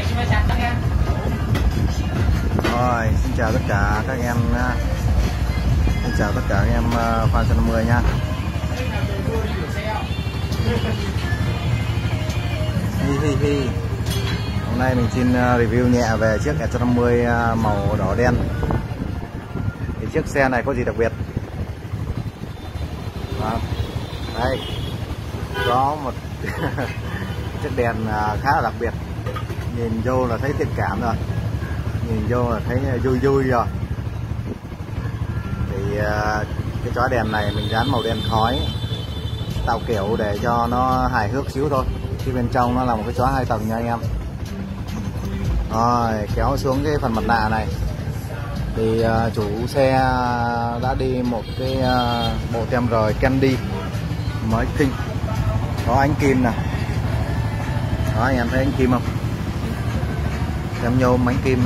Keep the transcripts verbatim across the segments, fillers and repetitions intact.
Rồi, xin chào tất cả các em nha. Xin chào tất cả các em fan một năm mươi nha. Hi hi hi. Hôm nay mình xin review nhẹ về chiếc một năm mươi màu đỏ đen. Thì chiếc xe này có gì đặc biệt? Đó. Đây, có một chiếc đèn khá là đặc biệt. Nhìn vô là thấy thiện cảm rồi, nhìn vô là thấy vui vui rồi. Thì cái chói đèn này mình dán màu đen khói, tạo kiểu để cho nó hài hước xíu thôi. Khi bên trong nó là một cái chói hai tầng nha anh em. Rồi kéo xuống cái phần mặt nạ này thì uh, chủ xe đã đi một cái uh, bộ tem rời Candy mới kinh, có ánh kim nè. Đó, anh em thấy ánh kim không? Tem nhôm ánh kim đó.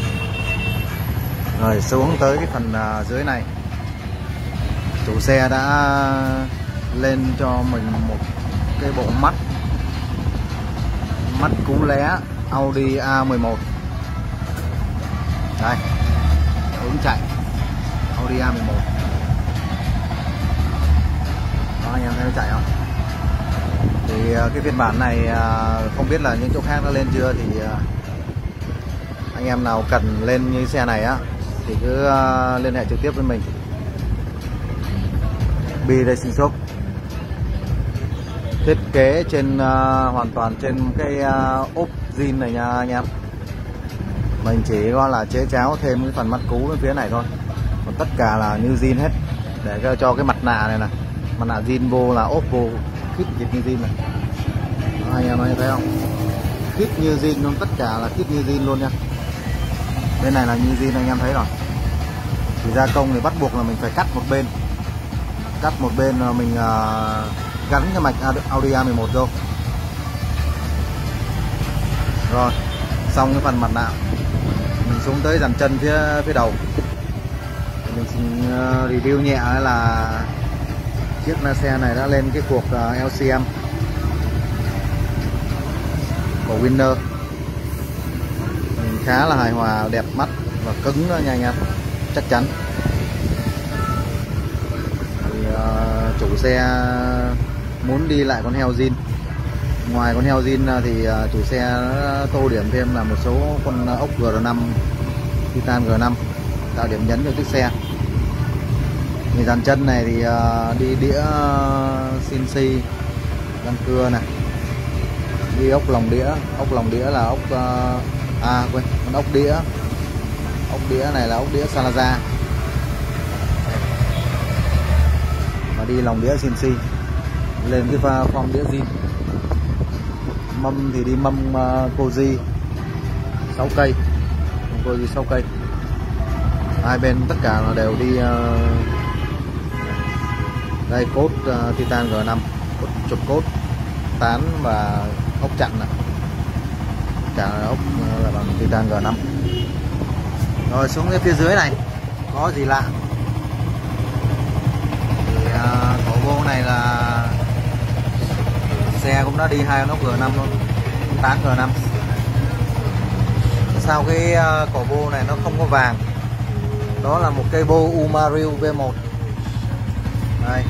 Rồi xuống tới cái phần uh, dưới này, chủ xe đã lên cho mình một cái bộ mắt mắt cú lé Audi A mười một. Đây, hướng chạy Audi A mười một. Đó, anh em thấy nó chạy không? Thì cái phiên bản này không biết là những chỗ khác nó lên chưa, thì anh em nào cần lên như xe này á thì cứ liên hệ trực tiếp với mình. B Racing Shop thiết kế trên uh, hoàn toàn trên cái uh, ốp zin này nha anh em. Mình chỉ gọi là chế cháo thêm cái phần mắt cú bên phía này thôi, còn tất cả là như zin hết, để cho, cho cái mặt nạ này nè, mặt nạ zin vô là ốp vô khít dịch như zin này. Đó, anh em thấy không? Khít như zin luôn, tất cả là khít như zin luôn nha. Bên này là như zin anh em thấy rồi. Thì gia công thì bắt buộc là mình phải cắt một bên, cắt một bên là mình uh, gắn cái mạch Audi A mười một vô. Rồi xong cái phần mặt nạ, mình xuống tới dàn chân phía phía đầu. Mình xin uh, review nhẹ là chiếc xe này đã lên cái cuộc uh, L C M của Winner. Mình khá là hài hòa, đẹp mắt và cứng đó nha anh em, chắc chắn. Thì, uh, chủ xe muốn đi lại con heo zin. Ngoài con heo zin thì uh, chủ xe tô điểm thêm là một số con ốc G R năm, Titan G R năm, tạo điểm nhấn cho chiếc xe. Thì dàn chân này thì uh, đi đĩa xê en xê răng cưa này, đi ốc lồng đĩa. Ốc lồng đĩa là ốc uh, à quên, con ốc đĩa. Ốc đĩa này là ốc đĩa Salazar, và đi lòng đĩa xê en xê lên cái pha form đĩa zin. Mâm thì đi mâm uh, Koji sáu cây, Koji sáu cây. Hai bên tất cả là đều đi uh, đây cốt uh, Titan G R năm, cốt, chục cốt tán và ốc chặn này, cả ốc uh, là bằng Titan G R năm. Rồi xuống cái phía dưới này có gì lạ thì uh, cổ vô này là xe cũng đã đi hai con ốc G R năm luôn, tán G R năm. Sao cái uh, cổ vô này nó không có vàng? Đó là một cây bô Umaril V một. Đây,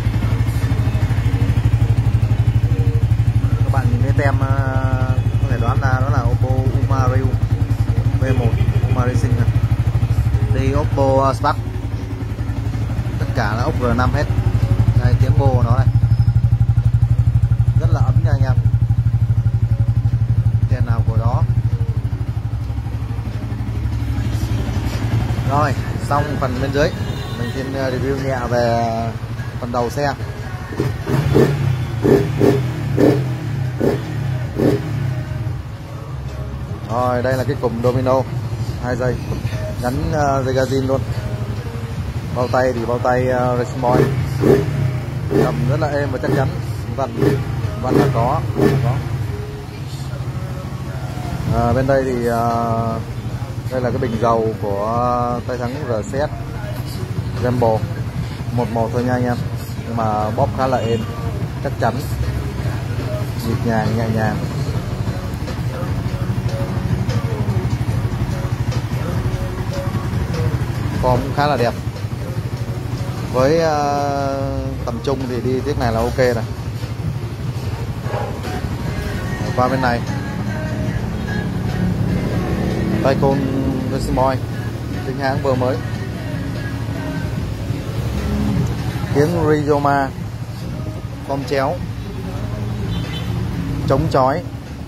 các bạn nhìn cái tem uh, có thể đoán ra đó là Oppo Umaril V một, Umaril Racing này. Đi Oppo Spark, tất cả là ốc G R năm hết. Đây, tiếng bô của nó này rất là ấm nha anh em, tiền nào của đó. Rồi xong phần bên dưới, mình xin review nhẹ về phần đầu xe. Rồi đây là cái cụm domino hai dây, gắn uh, dây ga zin luôn. Bao tay thì bao tay uh, Racing Boy, cầm rất là êm và chắc chắn. Vặn vặn là có, có. À, bên đây thì uh, đây là cái bình dầu của tay thắng R C S Rambo một một thôi nha anh em, nhưng mà bóp khá là êm, chắc chắn, nhịp nhàng nhẹ nhàng. form cũng khá là đẹp. Với uh, tầm trung thì đi chiếc này là ok rồi. Qua bên này Tycoon Racing Boy chính hãng vừa mới. Tiếng Rizoma, form chéo, chống chói,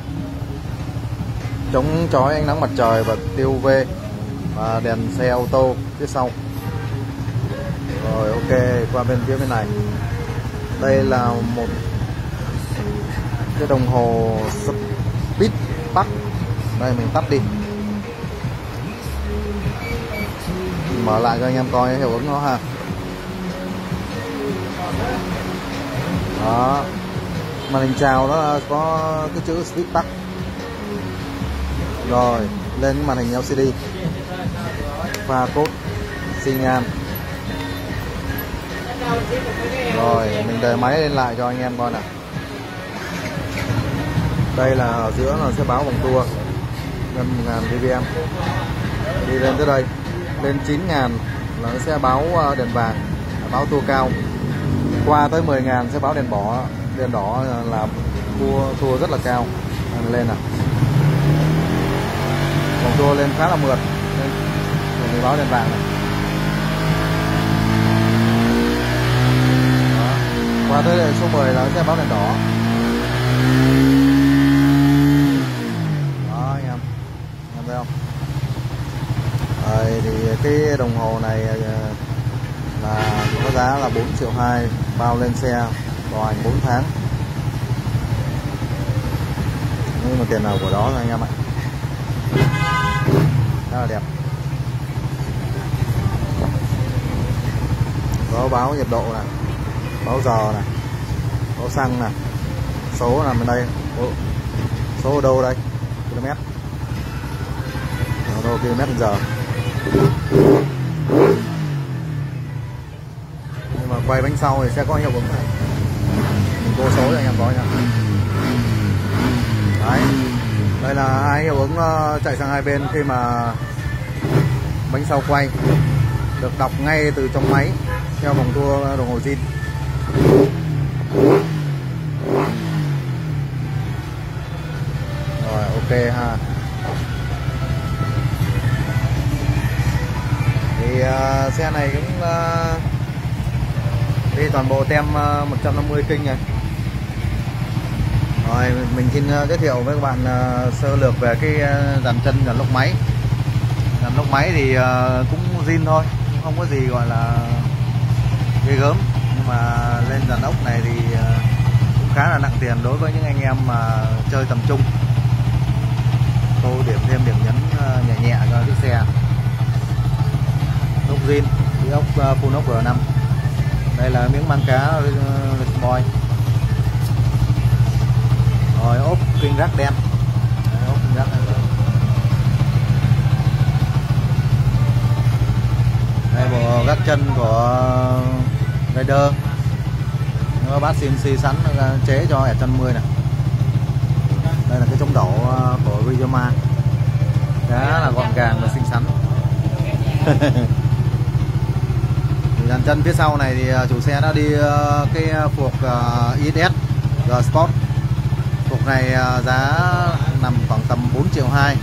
chống chói ánh nắng mặt trời và tia u vê, và đèn xe ô tô phía sau. Rồi ok, qua bên phía bên này. Đây là một cái đồng hồ Speed Park. Đây mình tắt đi, mở lại cho anh em coi hiệu ứng nó ha. Đó, màn hình chào nó có cái chữ Speed Park. Rồi lên màn hình lờ xê đê, pha code, xi nhan. Rồi mình để máy lên lại cho anh em coi nào. Đây là ở giữa là sẽ báo vòng tua gần một nghìn rờ pê em. Đi lên tới đây, lên chín nghìn là nó sẽ báo đèn vàng, báo tua cao. Qua tới mười nghìn sẽ báo đèn đỏ, đèn đỏ là tua tua rất là cao. Lên nào, vòng tua lên khá là mượt, lên mình báo đèn vàng này. Đó. Qua tới số mười là nó sẽ báo đèn đỏ. Đó anh em, em thấy không? Rồi thì cái đồng hồ này là có giá là bốn triệu hai, bao lên xe, bảo hành bốn tháng. Nhưng mà tiền nào của đó thôi anh em ạ. Rất là đẹp. Có báo nhiệt độ này, báo giờ này, báo xăng này, số nằm bên đây, số ở đâu đây, km, ở đâu km giờ. Nhưng mà quay bánh sau thì sẽ có hiệu ứng này, mình vô số cho anh em coi nha. Đấy, đây là hai hiệu ứng chạy sang hai bên khi mà bánh sau quay, được đọc ngay từ trong máy theo vòng tua đồng hồ zin. Rồi ok ha. Thì uh, xe này cũng uh, đi toàn bộ tem uh, một trăm năm mươi kinh này. Rồi mình xin uh, giới thiệu với các bạn uh, sơ lược về cái uh, dàn chân dàn lốc máy. Dàn lốc máy thì uh, cũng zin thôi, không có gì gọi là ghê gớm. Nhưng mà lên dàn ốc này thì uh, cũng khá là nặng tiền đối với những anh em mà chơi tầm trung. Tô điểm thêm điểm nhấn uh, nhẹ nhẹ cho chiếc xe. Ốc zin, cái ốc uh, full ốc R năm. Đây là miếng mang cá uh, boy. Rồi ốp kinh rác đen. Đấy, ốp kinh rác đen. Đây bộ gác chân của Rider, nó bát xê en xê sẵn chế cho R một mươi này. Đây là cái chống đổ của Rizoma, khá là gọn gàng và xinh xắn. Dàn chân phía sau này thì chủ xe đã đi cái phuộc i ét ét G Sport. Phuộc này giá nằm khoảng tầm bốn triệu hai.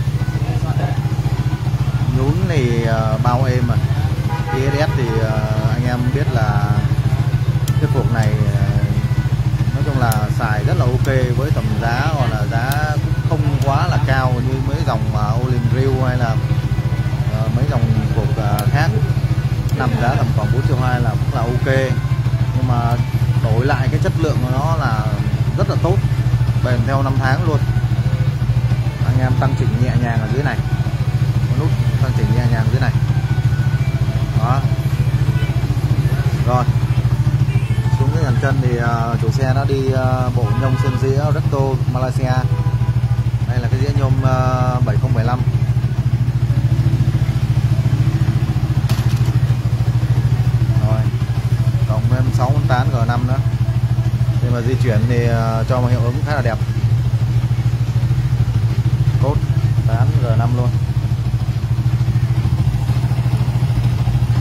Nhún thì bao êm rồi. i ét ét thì anh em biết là cái phuộc này nói chung là xài rất là ok, với tầm giá hoặc là giá không quá là cao như mấy dòng Olin Grill hay là mấy dòng phuộc khác. Nằm giá tầm khoảng bốn triệu hai là cũng là ok, nhưng mà đổi lại cái chất lượng của nó là rất là tốt, bền theo năm tháng luôn. Anh em tăng chỉnh nhẹ nhàng ở dưới này, có nút tăng chỉnh nhẹ nhàng dưới này. Đó. Rồi xuống cái dàn chân thì uh, chủ xe nó đi uh, bộ nhông sơn dĩa Recto Malaysia. Đây là cái dĩa nhôm uh, bảy không bảy lăm. Rồi cộng thêm sáu tán G năm nữa. Khi mà di chuyển thì uh, cho một hiệu ứng khá là đẹp. Cốt tán G năm luôn.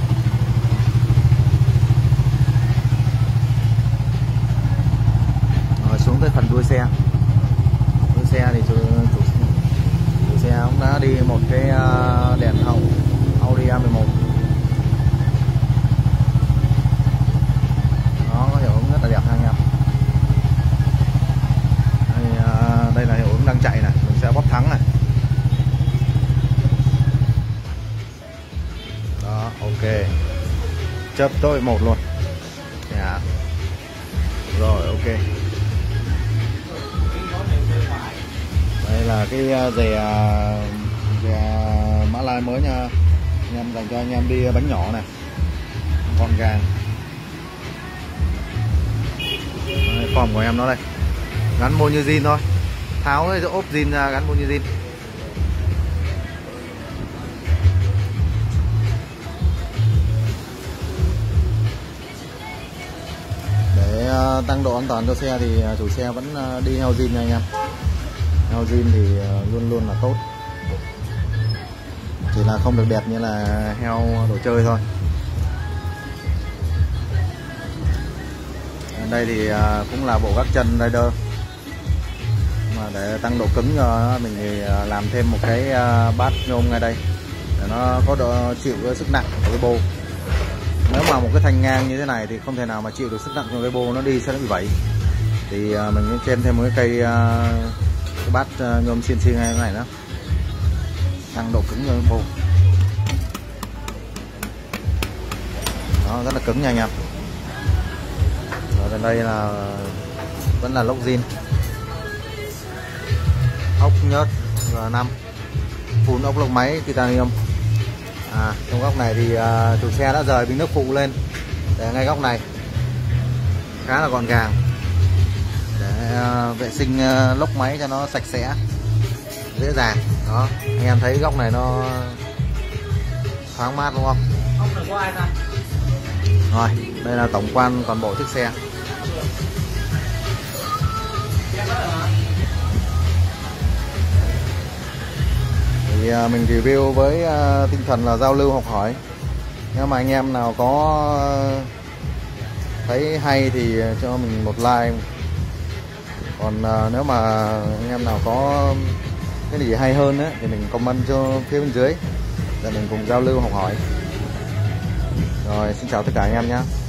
đi một cái đèn hậu Audi a mười một. Nó có hiệu ứng rất là đẹp ha anh em. Đây, đây là hiệu ứng đang chạy này, mình sẽ bóp thắng này. Đó, ok. Chớp tôi một luôn. Yeah. Rồi, ok. Đây là cái dè, dè Mã Lai mới nha anh em, dành cho anh em đi bánh nhỏ này, con gà. Đây, form của em nó đây, gắn mô như zin thôi, tháo cái ốp zin ra gắn mô như zin. Để tăng độ an toàn cho xe thì chủ xe vẫn đi heo zin nha anh em. Heo zin thì luôn luôn là tốt, chỉ là không được đẹp như là heo đồ chơi thôi. Đây thì cũng là bộ gác chân rider, mà để tăng độ cứng cho mình thì làm thêm một cái bát nhôm ngay đây để nó có độ chịu cái sức nặng của cái bô. Nếu mà một cái thanh ngang như thế này thì không thể nào mà chịu được sức nặng của cái bô, nó đi sẽ bị vẩy. Thì mình sẽ chêm thêm một cái cây cái bát nhôm xê en xê ngay này đó, tăng độ cứng cho cái bô. Đó, rất là cứng nha anh em. Rồi bên đây là vẫn là lốc zin, ốc nhớt G năm, phun ốc lốc máy titanium. À, trong góc này thì uh, chủ xe đã rời bình nước phụ lên để ngay góc này khá là gọn gàng để uh, vệ sinh uh, lốc máy cho nó sạch sẽ, dễ dàng. Đó, anh em thấy góc này nó thoáng mát đúng không? Góc này có ai ta? Rồi, đây là tổng quan toàn bộ chiếc xe. Thì mình review với tinh thần là giao lưu học hỏi. Nếu mà anh em nào có thấy hay thì cho mình một like. Còn nếu mà anh em nào có cái gì hay hơn ấy, thì mình comment cho phía bên dưới để mình cùng giao lưu học hỏi. Rồi, xin chào tất cả anh em nhé.